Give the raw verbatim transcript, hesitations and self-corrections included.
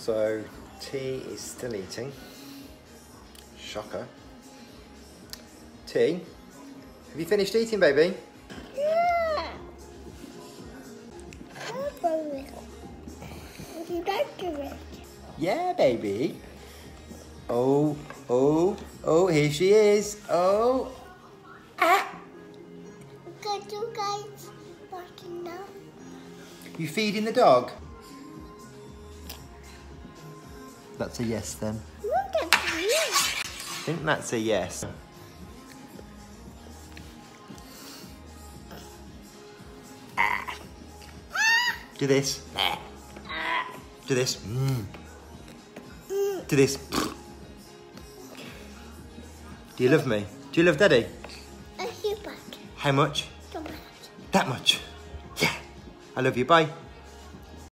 So T is still eating. Shocker. T, have you finished eating, baby? Yeah. Would you like to it? Yeah, baby. Oh, oh, oh, here she is. Oh. Ah. Got you guys watching now. You feeding the dog? That's a yes then. Look at me. I think that's a yes. Ah. Do this. Ah. Do this. Mm. Do this. Do you love me? Do you love Daddy? I see back. How much? So much. That much. Yeah. I love you. Bye.